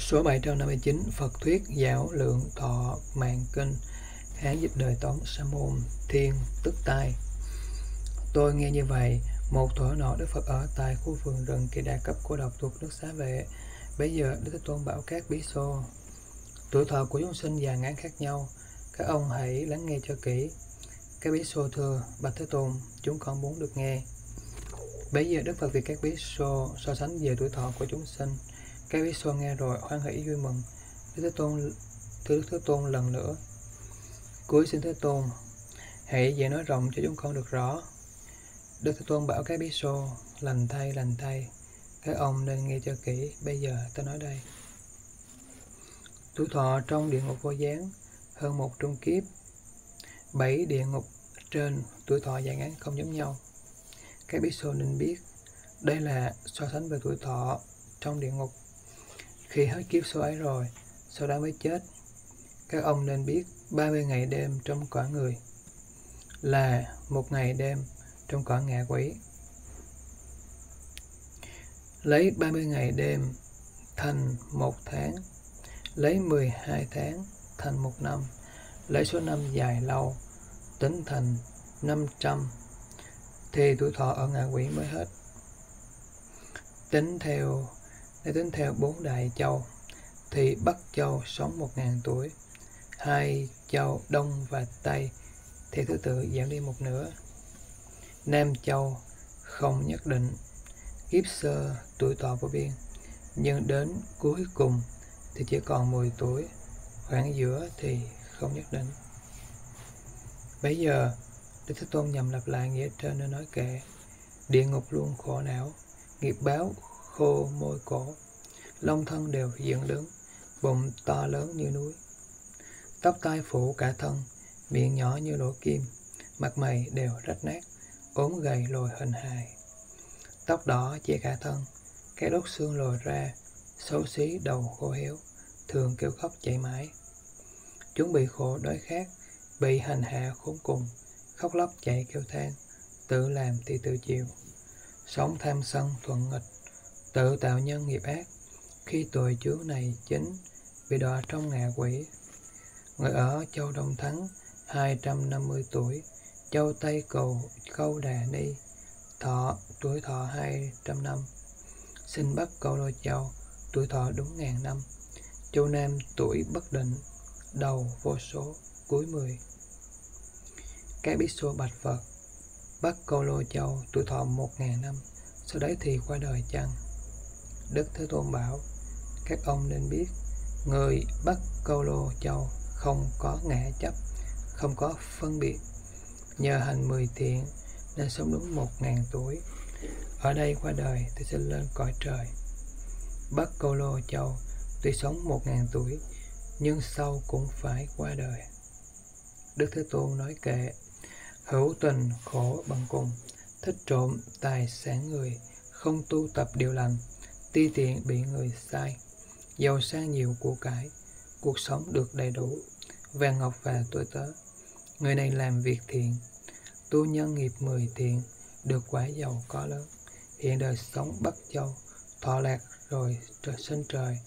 Số 759 Phật Thuyết Giáo Lượng Thọ Mạng Kinh. Hán dịch đời Tống. Sa môn Thiên tức tai. Tôi nghe như vậy, một thuở nọ Đức Phật ở tại khu vườn rừng Kỳ Đà Cấp Cô Độc thuộc nước Xá Vệ. Bấy giờ Đức Thế Tôn bảo các bí xô: tuổi thọ của chúng sinh dài ngắn khác nhau, các ông hãy lắng nghe cho kỹ. Các bí xô thưa: bạch Thế Tôn, chúng con muốn được nghe. Bấy giờ Đức Phật vì các bí xô so sánh về tuổi thọ của chúng sinh. Các bí xô nghe rồi hoan hỷ vui mừng. Đức Thế Tôn lần nữa: cuối xin Thế Tôn, hãy dạy nói rộng cho chúng con được rõ. Đức Thế Tôn bảo các bí xô: lành thay, các ông nên nghe cho kỹ. Bây giờ ta nói đây. Tuổi thọ trong địa ngục vô gián hơn 100 kiếp. 7 địa ngục trên tuổi thọ dài ngắn không giống nhau. Các bí xô nên biết, đây là so sánh về tuổi thọ trong địa ngục. Khi hết kiếp số ấy rồi, sau đó mới chết. Các ông nên biết 30 ngày đêm trong cõi người là 1 ngày đêm trong cõi ngạ quỷ. Lấy 30 ngày đêm thành 1 tháng, lấy 12 tháng thành 1 năm, lấy số năm dài lâu tính thành 500, thì tuổi thọ ở ngạ quỷ mới hết. Tính theo 4 đại châu, thì Bắc Châu sống 1000 tuổi, 2 châu Đông và Tây thì thứ tự giảm đi 1/2. Nam Châu không nhất định, kiếp sơ tuổi thọ vô biên, nhưng đến cuối cùng thì chỉ còn 10 tuổi, khoảng giữa thì không nhất định. Bấy giờ Đức Thế Tôn nhằm lặp lại nghĩa trên nên nói kệ: địa ngục luôn khổ não, nghiệp báo khô môi cổ, lông thân đều dựng đứng, bụng to lớn như núi, tóc tai phủ cả thân, miệng nhỏ như lỗ kim, mặt mày đều rách nát, ốm gầy lồi hình hài, tóc đỏ che cả thân, các đốt xương lồi ra, xấu xí đầu khô héo, thường kêu khóc chạy mãi. Chúng bị khổ đói khát, bị hành hạ khốn cùng, khóc lóc chạy kêu than, tự làm thì tự chịu, sống tham sân thuận nghịch, tự tạo nhân nghiệp ác. Khi tội chướng này chính, bị đọa trong ngạ quỷ. Người ở châu Đông Thắng 250 tuổi, châu Tây Cầu Câu Đà Ni tuổi thọ 200 năm, sinh Bắc Câu Lô Châu tuổi thọ đúng 1000 năm, châu Nam tuổi bất định, đầu vô số, cuối 10. Các bí xô bạch Phật: Bắc Câu Lô Châu tuổi thọ 1000 năm, sau đấy thì qua đời chăng? Đức Thế Tôn bảo: các ông nên biết, người Bắc Câu Lô Châu không có ngã chấp, không có phân biệt, nhờ hành 10 thiện nên sống đúng 1000 tuổi. Ở đây qua đời thì sẽ lên cõi trời. Bắc Câu Lô Châu tuy sống 1000 tuổi, nhưng sau cũng phải qua đời. Đức Thế Tôn nói kệ: hữu tình khổ bằng cùng, thích trộm tài sản người, không tu tập điều lành, ti tiện bị người sai, giàu sang nhiều của cải, cuộc sống được đầy đủ, vàng ngọc và tôi tớ. Người này làm việc thiện, tu nhân nghiệp 10 thiện, được quả giàu có lớn, hiện đời sống Bắc Châu, thọ lạc rồi sinh trời.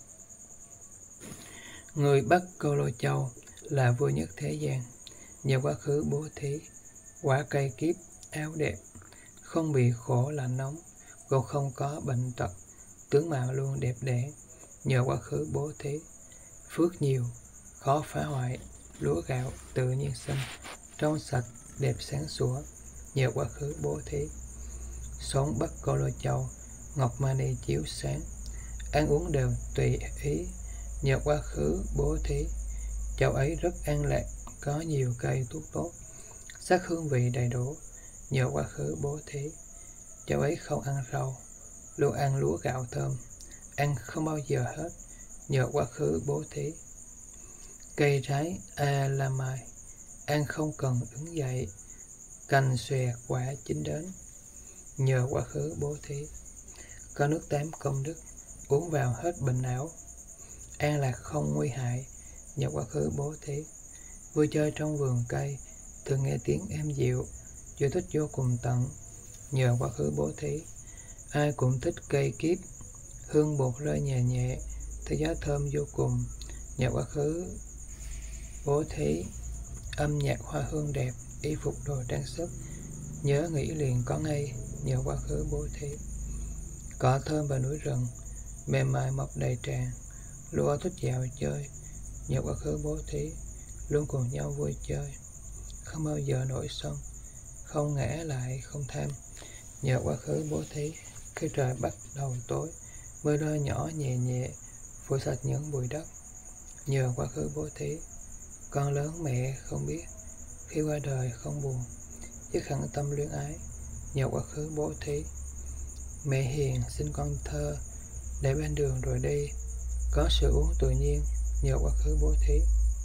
Người Bắc Câu Lô Châu là vua nhất thế gian, nhờ quá khứ bố thí, quả cây kiếp, áo đẹp, không bị khổ lạnh nóng, cũng không có bệnh tật, tướng mạo luôn đẹp đẽ, nhờ quá khứ bố thí, phước nhiều, khó phá hoại, lúa gạo tự nhiên sinh, trong sạch, đẹp sáng sủa, nhờ quá khứ bố thí. Sống Bắc Câu Lô Châu, ngọc mani chiếu sáng, ăn uống đều tùy ý, nhờ quá khứ bố thí. Châu ấy rất an lạc, có nhiều cây thuốc tốt, sắc hương vị đầy đủ, nhờ quá khứ bố thí. Châu ấy không ăn rau, luôn ăn lúa gạo thơm, ăn không bao giờ hết, nhờ quá khứ bố thí. Cây trái a la mai, ăn không cần đứng dậy, cành xòe quả chín đến, nhờ quá khứ bố thí. Có nước 8 công đức, uống vào hết bệnh não, an lạc không nguy hại, nhờ quá khứ bố thí. Vui chơi trong vườn cây, thường nghe tiếng êm dịu, vui thích vô cùng tận, nhờ quá khứ bố thí. Ai cũng thích cây kiếp, hương bột rơi nhẹ nhẹ, thì gió thơm vô cùng. Nhờ quá khứ bố thí, âm nhạc hoa hương đẹp, y phục đồ trang sức, nhớ nghĩ liền có ngay. Nhờ quá khứ bố thí. Cỏ thơm và núi rừng mềm mại mọc đầy tràn, lúa thích dạo chơi. Nhờ quá khứ bố thí, luôn cùng nhau vui chơi, không bao giờ nổi sân, không ngã lại không tham. Nhờ quá khứ bố thí, khi trời bắt đầu tối, mưa rơi nhỏ nhẹ nhẹ phủ sạch những bụi đất. Nhờ quá khứ bố thí, con lớn mẹ không biết, khi qua đời không buồn, dứt hẳn tâm luyến ái. Nhờ quá khứ bố thí, mẹ hiền sinh con thơ để bên đường rồi đi, có sự uống tự nhiên. Nhờ quá khứ bố thí,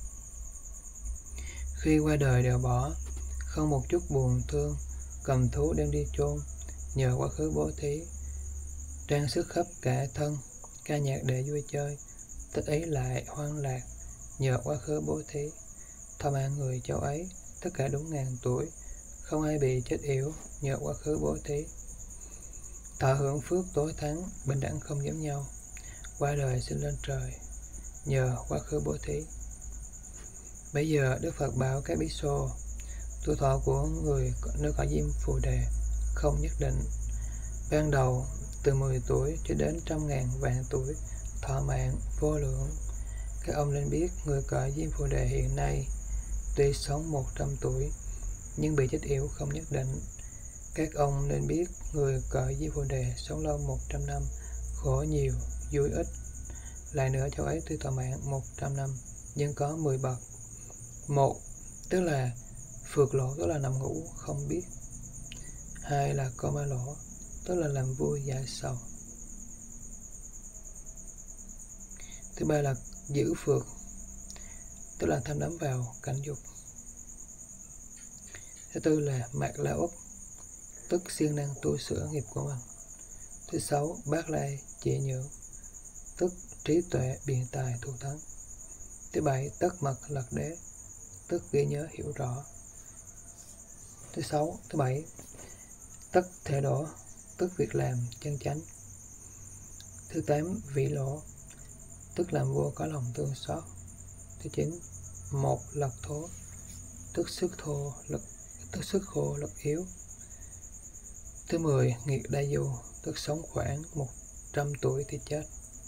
khi qua đời đều bỏ, không một chút buồn thương, cầm thú đem đi chôn. Nhờ quá khứ bố thí, trang sức khắp cả thân, ca nhạc để vui chơi, Tết ấy lại hoan lạc. Nhờ quá khứ bố thí, thọ mạng người cháu ấy, tất cả đúng 1000 tuổi, không ai bị chết yểu. Nhờ quá khứ bố thí, thọ hưởng phước tối thắng, bình đẳng không giống nhau, qua đời sinh lên trời. Nhờ quá khứ bố thí. Bây giờ Đức Phật bảo các bí xô, tuổi thọ của người nơi cõi Diêm Phù Đề không nhất định. Ban đầu từ 10 tuổi cho đến 100.000 vạn tuổi, thọ mạng vô lượng. Các ông nên biết người cõi Diêm Phù Đề hiện nay tuy sống 100 tuổi nhưng bị chết yểu không nhất định. Các ông nên biết người cõi Diêm Phù Đề sống lâu 100 năm, khổ nhiều, vui ít. Lại nữa, cháu ấy tuy thọ mạng 100 năm nhưng có 10 bậc. 1. Tức là phượt lỗ, tức là nằm ngủ không biết. 2 là coma lỗ, tức là làm vui giải sầu. Thứ 3 là giữ phượt, tức là tham đắm vào cảnh dục. Thứ 4 là mạt la úc, tức siêng năng tu sửa nghiệp của mình. Thứ 6 bát lai chỉ nhượng, tức trí tuệ biện tài thù thắng. Thứ 7 tất mật lật đế, tức ghi nhớ hiểu rõ. Thứ 7 tất thể đổ, tức việc làm chân chánh. Thứ 8 vị lỗ, tức làm vua có lòng thương xót. Thứ 9 một lật thố, tức sức khô lực yếu. Thứ 10 nghiệt đa du, tức sống khoảng 100 tuổi thì chết.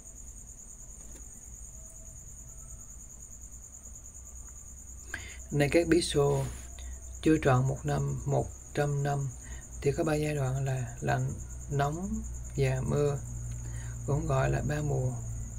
Này các bí xô, chưa tròn 1 năm, 100 năm thì có 3 giai đoạn là lạnh, nóng và mưa, cũng gọi là 3 mùa.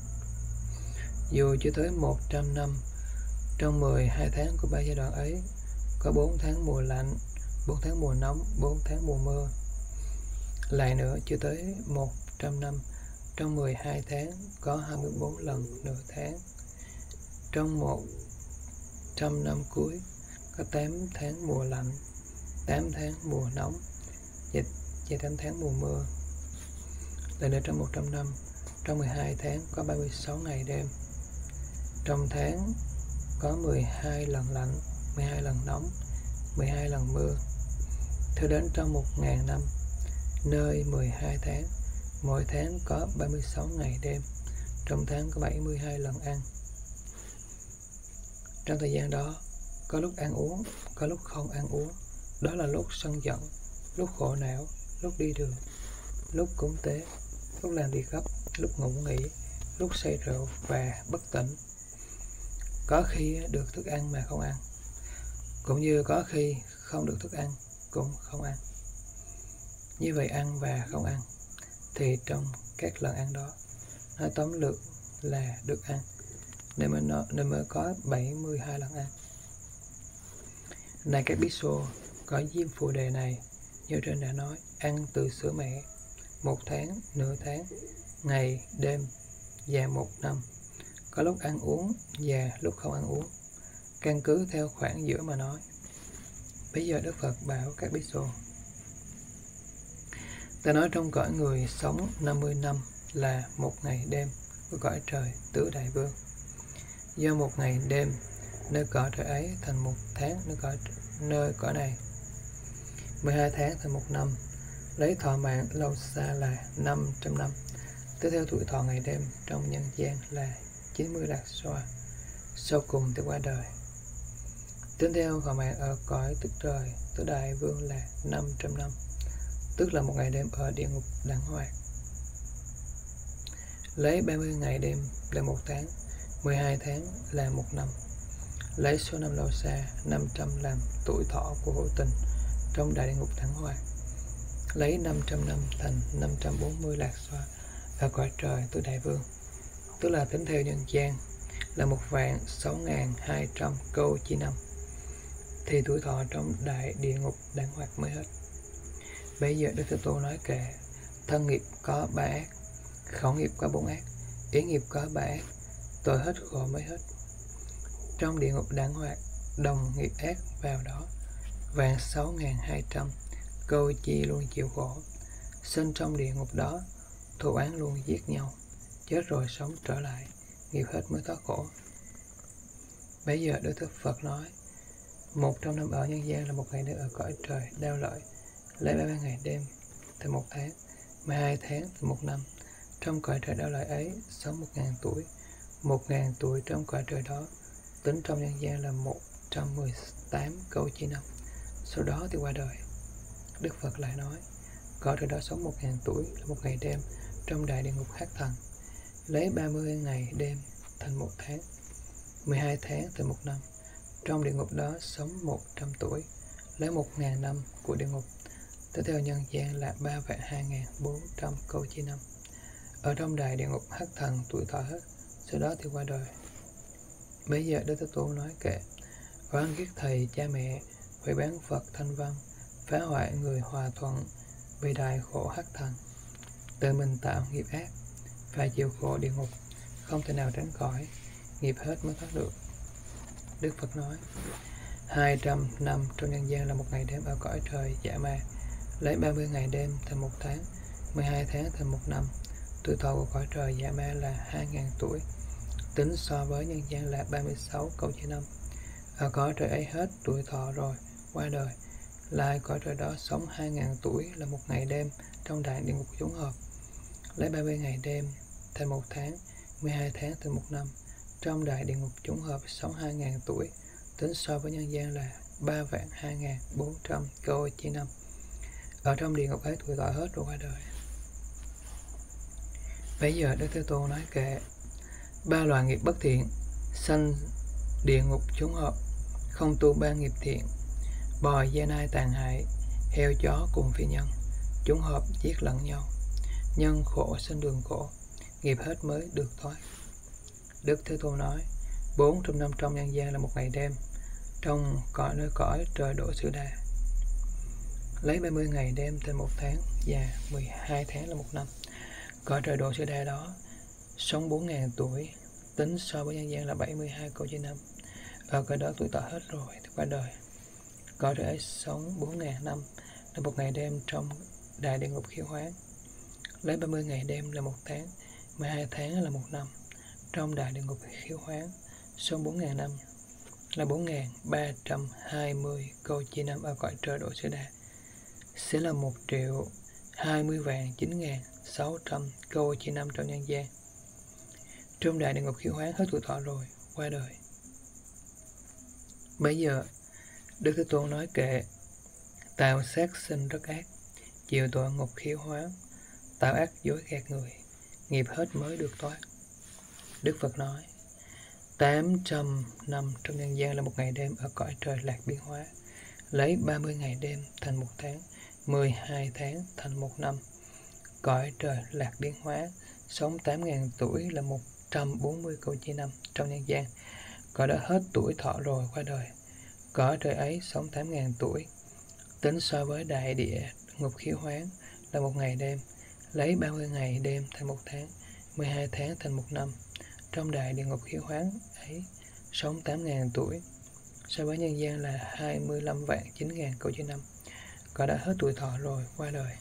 Dù chưa tới 100 năm, trong 12 tháng của 3 giai đoạn ấy có 4 tháng mùa lạnh, 4 tháng mùa nóng, 4 tháng mùa mưa. Lại nữa, chưa tới 100 năm, trong 12 tháng có 24 lần nửa tháng. Trong 100 năm cuối có 8 tháng mùa lạnh, 8 tháng mùa nóng và 8 tháng mùa mưa. Lại nữa, trong 100 năm, trong 12 tháng có 36 ngày đêm. Trong tháng có 12 lần lạnh, 12 lần nóng, 12 lần mưa. Theo đến trong 1000 năm, nơi 12 tháng, mỗi tháng có 36 ngày đêm. Trong tháng có 72 lần ăn. Trong thời gian đó, có lúc ăn uống, có lúc không ăn uống. Đó là lúc sân giận, lúc khổ não, lúc đi đường, lúc cúng tế, lúc làm việc gấp, lúc ngủ nghỉ, lúc say rượu và bất tỉnh. Có khi được thức ăn mà không ăn, cũng như có khi không được thức ăn cũng không ăn. Như vậy ăn và không ăn thì trong các lần ăn đó, nói tóm lược là được ăn, nên mới có 72 lần ăn. Này các bí xô, có Diêm Phù Đề này như trên đã nói, ăn từ sữa mẹ 1 tháng, nửa tháng, ngày, đêm và 1 năm. Có lúc ăn uống và lúc không ăn uống, căn cứ theo khoảng giữa mà nói. Bây giờ Đức Phật bảo các bí xô, ta nói trong cõi người sống 50 năm là 1 ngày đêm của cõi trời Tứ Đại Vương. Do 1 ngày đêm nơi cõi trời ấy thành 1 tháng nơi cõi này, 12 tháng thành 1 năm, lấy thọ mạng lâu xa là 500 năm, Tiếp theo tuổi thọ ngày đêm trong nhân gian là 90 lạc xoa, sau cùng thì qua đời. Tiếp theo thọ mạng ở cõi tức trời tứ đại vương là 500 năm, tức là một ngày đêm ở địa ngục đẳng hoạt. Lấy 30 ngày đêm là 1 tháng, 12 tháng là 1 năm. Lấy số năm lâu xa 500 làm tuổi thọ của hữu tình trong đại địa ngục đẳng hoạt. Lấy 500 năm thành 540 lạc xoa ở cõi trời tứ đại vương, tức là tính theo nhân gian là 1.6.200 câu chi năm, thì tuổi thọ trong đại địa ngục đẳng hoạt mới hết. Bây giờ Đức Thế Tôn nói kệ: thân nghiệp có 3 ác, khẩu nghiệp có 4 ác, ý nghiệp có 3 ác, tội hết khổ mới hết. Trong địa ngục đẳng hoạt, đồng nghiệp ác vào đó, 1.6.200 câu chi luôn chịu khổ. Sinh trong địa ngục đó, thù oán luôn giết nhau, chết rồi sống trở lại, nghiệp hết mới thoát khổ. Bây giờ Đức Thích Phật nói: 100 năm ở nhân gian là một ngày đêm ở cõi trời đao lợi. Lấy 30 ngày đêm thành 1 tháng, 12 tháng thành 1 năm. Trong cõi trời đao lợi ấy sống 1.000 tuổi. 1.000 tuổi trong cõi trời đó, tính trong nhân gian là 118 câu chi năm. Sau đó thì qua đời. Đức Phật lại nói: cõi trời đó sống 1.000 tuổi là một ngày đêm trong đại địa ngục Hắc Thần. Lấy 30 ngày đêm thành 1 tháng, 12 tháng thành 1 năm. Trong địa ngục đó sống 100 tuổi, lấy 1.000 năm của địa ngục. Tiếp theo nhân gian là 3.2.400 câu chi năm. Ở trong đại địa ngục Hắc Thần tuổi thọ hết, sau đó thì qua đời. Bây giờ Đức Thế Tôn nói kệ: oán ghét thầy cha mẹ, phỉ báng Phật thanh văn, phá hoại người hòa thuận, vì đại khổ Hắc Thần. Tự mình tạo nghiệp ác, phải chịu khổ địa ngục, không thể nào tránh khỏi, nghiệp hết mới thoát được. Đức Phật nói: 200 năm trong nhân gian là một ngày đêm ở cõi trời Dạ Ma. Lấy 30 ngày đêm thành 1 tháng, 12 tháng thành 1 năm. Tuổi thọ của cõi trời Dạ Ma là 2.000 tuổi, tính so với nhân gian là 36 câu chi năm. Ở cõi trời ấy hết tuổi thọ rồi, qua đời. Lại cõi trời đó sống 2.000 tuổi là một ngày đêm trong đại địa ngục chúng hợp. Lấy 30 ngày đêm thành 1 tháng, 12 tháng thành 1 năm. Trong đại địa ngục chúng hợp sống 2.000 tuổi, tính so với nhân gian là 3.2.400 câu chi năm. Ở trong địa ngục ấy tuổi thọ hết rồi qua đời. Bây giờ Đức Thế Tôn nói kệ: 3 loại nghiệp bất thiện sanh địa ngục chúng hợp, không tu 3 nghiệp thiện, bò gia nai tàn hại, heo chó cùng phi nhân, chúng hợp giết lẫn nhau, nhân khổ sinh đường khổ, nghiệp hết mới được thoát. Đức Thế Tôn nói: 400 năm trong nhân gian là một ngày đêm trong nơi cõi trời Độ Sử Đà. Lấy 30 ngày đêm thành 1 tháng và 12 tháng là 1 năm. Cõi trời Độ Sử Đà đó sống 4.000 tuổi, tính so với nhân gian là 72 câu chi năm. Ở cõi đó tuổi thọ hết rồi thì qua đời. Cõi trời ấy sống 4.000 năm là một ngày đêm trong đại địa ngục Khiêu Hoán. Lấy 30 ngày đêm là 1 tháng, 12 tháng là 1 năm. Trong đại địa ngục Khiêu Hoán sống 4.000 năm là 4.320 câu chi năm. Ở cõi trời Độ Sử Đà sẽ là 1.020.9.600 câu chi năm trong nhân gian. Trong đại địa ngục Khiêu Hoán hết tuổi thọ rồi, qua đời. Bây giờ Đức Thế Tôn nói kệ: tạo sát sinh rất ác, chịu tội ngục Khiêu Hoán, tạo ác dối gạt người, nghiệp hết mới được thoát. Đức Phật nói: 800 năm trong nhân gian là một ngày đêm ở cõi trời Lạc Biến Hóa. Lấy 30 ngày đêm thành 1 tháng, 12 tháng thành 1 năm. Cõi trời Lạc Biến Hóa sống 8.000 tuổi là 140 câu chi năm trong nhân gian. Cõi đã hết tuổi thọ rồi qua đời. Cõi trời ấy sống 8.000 tuổi, tính so với đại địa ngục Khiêu Hoán là một ngày đêm. Lấy 30 ngày đêm thành 1 tháng, 12 tháng thành 1 năm. Trong đại địa ngục Khiêu Hoán ấy sống 8.000 tuổi, so với nhân gian là 25.9.000 câu chi năm. Cõi đã hết tuổi thọ rồi qua đời.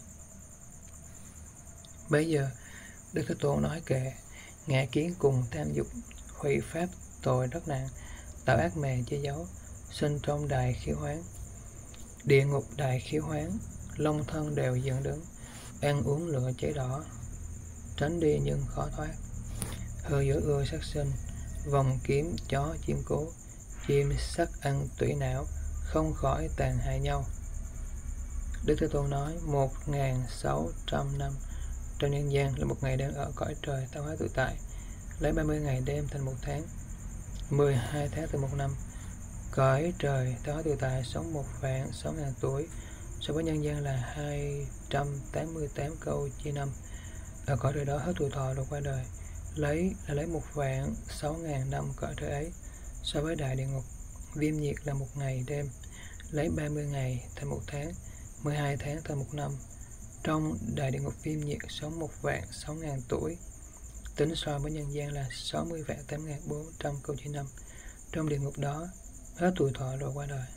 Bây giờ Đức Thế Tôn nói kệ: ngã kiến cùng tham dục, hủy pháp tội rất nặng, tạo ác mè che giấu, sinh trong đại Khiêu Hoán. Địa ngục đại Khiêu Hoán, long thân đều dựng đứng, ăn uống lửa cháy đỏ. tránh đi nhưng khó thoát. Hư dữ ưa sát sinh, vòng kiếm chó chim cú, chim sắt ăn tủy não, không khỏi tàn hại nhau. Đức Thế Tôn nói 1.600 năm trong nhân gian là một ngày đang ở cõi trời tạo hóa tự tại, lấy 30 ngày đêm thành một tháng, 12 tháng từ một năm. Cõi trời tạo hóa tự tại sống 1.600.000 tuổi, so với nhân gian là 288 câu chia năm. Ở cõi trời đó hết tuổi thọ rồi qua đời, lấy 1.600.000 năm cõi trời ấy, so với đại địa ngục viêm nhiệt là một ngày đêm, lấy 30 ngày thành một tháng, 12 tháng thành một năm. Trong đại địa ngục viêm nhiệt sống 1.600.000 tuổi, tính so với nhân gian là 60.8.400 câu chia năm. Trong địa ngục đó hết tuổi thọ rồi qua đời.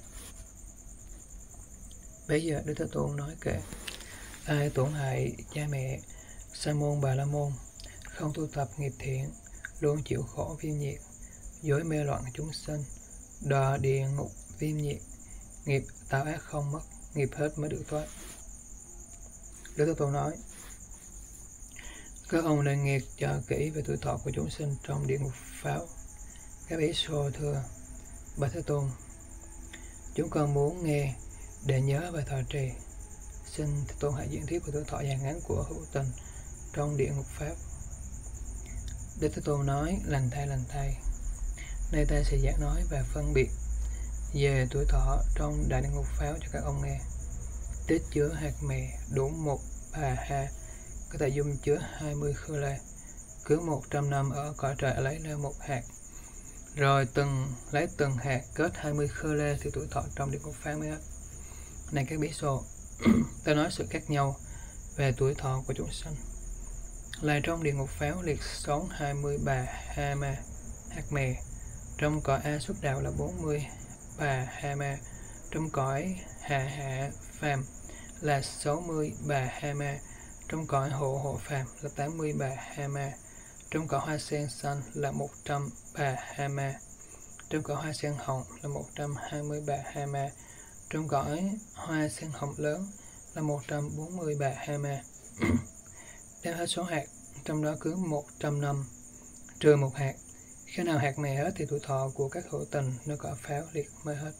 Bây giờ Đức Thế Tôn nói kệ: ai tổn hại cha mẹ, sa môn bà la môn, không tu tập nghiệp thiện, luôn chịu khổ viêm nhiệt, dối mê loạn chúng sinh, đọa địa ngục viêm nhiệt, nghiệp tạo ác không mất, nghiệp hết mới được thoát. Đức Thế Tôn nói: các ông nên nghe cho kỹ về tuổi thọ của chúng sinh trong địa ngục pháo. Các bỉ xô thưa: bạch Thế Tôn, chúng con muốn nghe để nhớ và thọ trì. Xin Thế Tôn hãy diễn thuyết về tuổi thọ dài ngắn của hữu tình trong địa ngục pháp. Đức Thế Tôn nói: lành thay, nay ta sẽ giảng nói và phân biệt về tuổi thọ trong đại địa ngục pháo cho các ông nghe. Tích chứa hạt mè đủ một bà ha, có thể dung chứa 20 khư lê. Cứ 100 năm ở cõi trời lấy lên một hạt, rồi lấy từng hạt kết 20 khư lê thì tuổi thọ trong địa ngục pháo mới hết. Này các bí xô, ta nói sự khác nhau về tuổi thọ của chúng sinh. Là trong địa ngục pháo liệt sống 20 bà ha ma hạt mè, trong cõi A Xuất Đạo là 40 bà ha ma, trong cõi hạ phàm là 60 bà ha ma, trong cõi hộ phàm là 80 bà ha ma, trong cõi hoa sen xanh là 100 bà ha ma, trong cõi hoa sen hồng là 120 bà ha ma, trong cõi hoa sen hồng lớn là 140 bà ha ma. Đem hết số hạt, trong đó cứ 100 năm trừ một hạt. Khi nào hạt mè hết thì tuổi thọ của các hữu tình nơi cõi pháo liệt mới hết.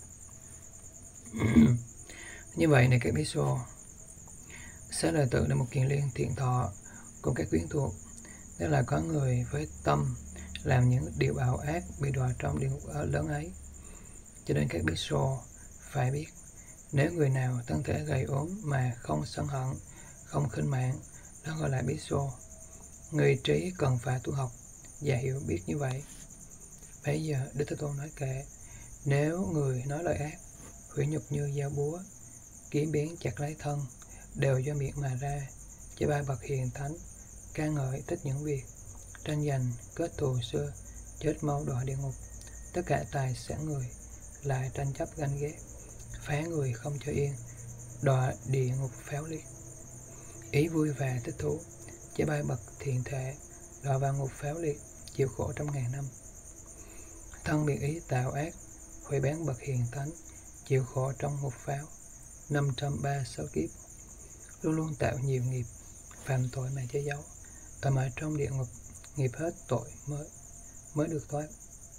Như vậy này các bí xô, Xá Lợi Tử là một kiền liên thiện thọ cùng các quyến thuộc, tức là có người với tâm làm những điều bạo ác bị đọa trong địa ngục lớn ấy. Cho nên các bí xô phải biết, nếu người nào thân thể gầy ốm mà không sân hận, không khinh mạng, đó gọi là bí xô. Người trí cần phải tu học và hiểu biết như vậy. Bây giờ Đức Thế Tôn nói kệ: nếu người nói lời ác, hủy nhục như dao búa, kiếm biến chặt lấy thân, đều do miệng mà ra, chứ ba bậc hiền thánh ca ngợi tích những việc tranh giành, kết thù xưa, chết mau đọa địa ngục. Tất cả tài sản người lại tranh chấp ganh ghét, phá người không cho yên, đọa địa ngục pháo liệt. Ý vui và thích thú, chứ ba bậc thiện thể đọa vào ngục pháo liệt, chịu khổ trong ngàn năm. Thân biệt ý tạo ác, hủy bán bậc hiền thánh, chịu khổ trong ngục pháo 536 kiếp, luôn luôn tạo nhiều nghiệp, phạm tội mà che giấu, ở mãi trong địa ngục, nghiệp hết tội mới được thoát.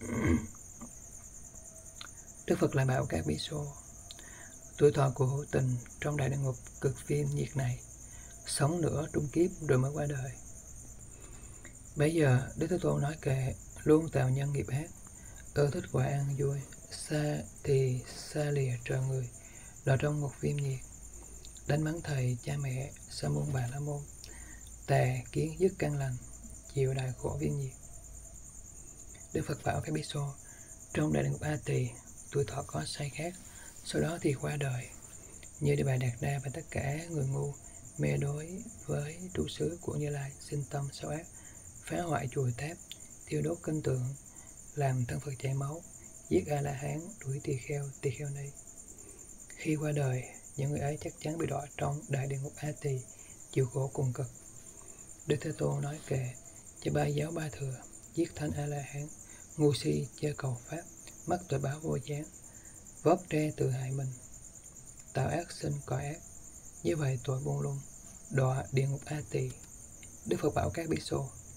Đức Phật lại bảo các bí xô: tuổi thọ của hữu tình trong đại địa ngục cực viêm nhiệt này, sống nữa trung kiếp rồi mới qua đời. Bây giờ Đức Thế Tôn nói kệ: luôn tạo nhân nghiệp ác, ưa thích quả ăn vui, xa lìa trời người, đọa trong ngục viêm nhiệt, đánh mắng thầy, cha mẹ, sa môn bà la môn, tà kiến dứt căn lành, chịu đại khổ viêm nhiệt. Đức Phật bảo các bí xô: trong đại địa ngục A Tỳ, tuổi thọ có sai khác, sau đó thì qua đời. Như Đề Bà Đạt Đa và tất cả người ngu mê đối với trụ xứ của Như Lai, sinh tâm xấu ác, phá hoại chùa tháp, thiêu đốt kinh tượng, làm thân Phật chảy máu, giết A La Hán, đuổi tỳ kheo ni. Khi qua đời, những người ấy chắc chắn bị đọa trong đại địa ngục A Tỳ, chịu khổ cùng cực. Đức Thế Tôn nói kệ: cho ba giáo ba thừa, giết thánh A La Hán, ngu si chơi cầu pháp, mắc tội báo vô gián, vót tre tự hại mình, tạo ác sinh cõi ác, như vậy tội buông lung, đọa địa ngục A Tỳ, Đức Phật bảo các Bhikkhu: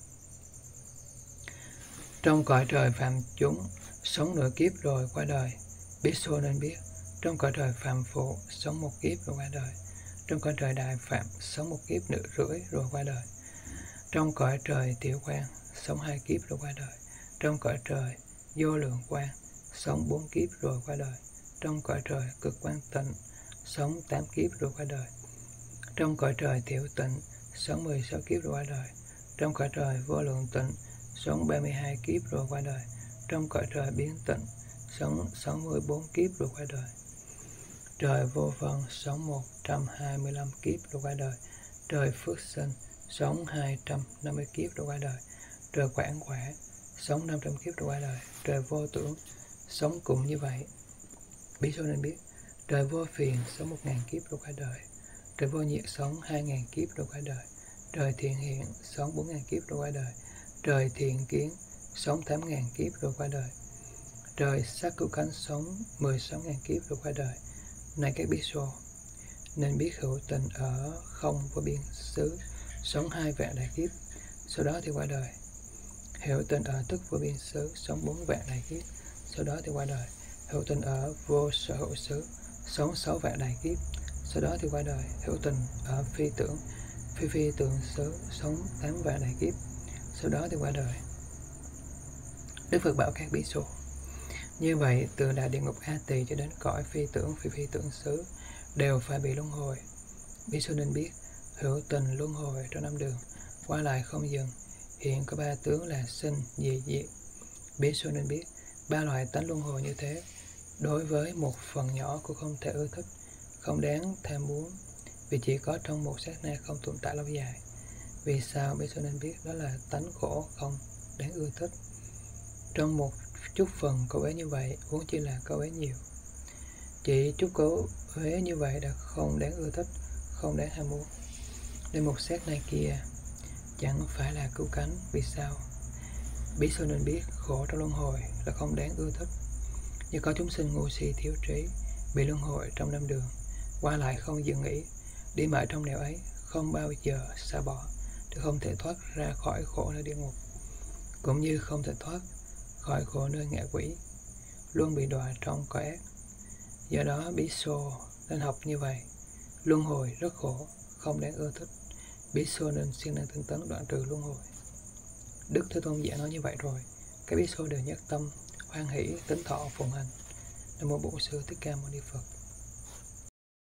trong cõi trời phàm chúng sống nửa kiếp rồi qua đời. Bhikkhu nên biết, trong cõi trời phàm phu sống một kiếp rồi qua đời. Trong cõi trời đại phạm sống một kiếp nửa rưỡi rồi qua đời. Trong cõi trời tiểu quan sống 2 kiếp rồi qua đời. Trong cõi trời vô lượng quan sống 4 kiếp rồi qua đời. Trong cõi trời cực quan tịnh sống 8 kiếp rồi qua đời. Trong cõi trời tiểu tịnh sống 16 kiếp rồi qua đời. Trong cõi trời vô lượng tịnh sống 32 kiếp rồi qua đời. Trong cõi trời biến tịnh sống 64 kiếp rồi qua đời. Trời vô vân sống 125 kiếp rồi qua đời. Trời phước sinh sống 250 kiếp rồi qua đời. Trời quảng quả sống 500 kiếp rồi qua đời. Trời vô tưởng sống cũng như vậy. Bhikkhu nên biết, trời vô phiền sống 1000 kiếp rồi qua đời. Trời vô nhiệt sống 2000 kiếp rồi qua đời. Trời thiện hiện sống 4000 kiếp rồi qua đời. Trời thiện kiến sống 8000 kiếp rồi qua đời. Trời sắc cứu cánh sống 16.000 kiếp rồi qua đời. Này các Bhikkhu, nên biết hữu tình ở không vô biên xứ sống 2 vạn đại kiếp, sau đó thì qua đời. Hữu tình ở tức vô biên xứ sống 4 vạn đại kiếp, sau đó thì qua đời. Hữu tình ở vô sở hữu xứ sống 6 vạn đại kiếp, sau đó thì qua đời. Hữu tình ở phi tưởng xứ sống 8 vạn đại kiếp, sau đó thì qua đời. Đức Phật bảo các Bhikkhu: như vậy, từ đại địa ngục A Tỳ cho đến cõi phi tưởng xứ đều phải bị luân hồi. Bhikkhu nên biết, hữu tình luân hồi trong 5 đường, qua lại không dừng. Hiện có 3 tướng là sinh, diệt. Bhikkhu nên biết, 3 loại tánh luân hồi như thế, đối với một phần nhỏ cũng không thể ưa thích, không đáng tham muốn, vì chỉ có trong một sát na, không tồn tại lâu dài. Vì sao? Bhikkhu nên biết đó là tánh khổ không đáng ưa thích. Trong một chút phần cậu ấy như vậy, huống chi là cậu ấy nhiều. Chỉ chút cậu ấy như vậy đã không đáng ưa thích, không đáng ham muốn. Nên một sát na kia chẳng phải là cứu cánh. Vì sao? Bhikkhu nên biết, khổ trong luân hồi là không đáng ưa thích. Như có chúng sinh ngu si thiếu trí, bị luân hồi trong 5 đường, qua lại không dừng nghỉ, đi mãi trong nẻo ấy, không bao giờ xa bỏ, thì không thể thoát ra khỏi khổ nơi địa ngục, cũng như không thể thoát khỏi khổ nơi ngạ quỷ, luôn bị đọa trong cõi ác. Do đó Bhikkhu nên học như vậy. Luân hồi rất khổ, không đáng ưa thích. Bhikkhu nên siêng năng tinh tấn đoạn trừ luân hồi. Đức Thế Tôn giảng nói như vậy rồi, các Bhikkhu đều nhất tâm hoan hỷ tín thọ phụng hành. Nam mô Bổn Sư Thích Ca Mâu Ni Phật.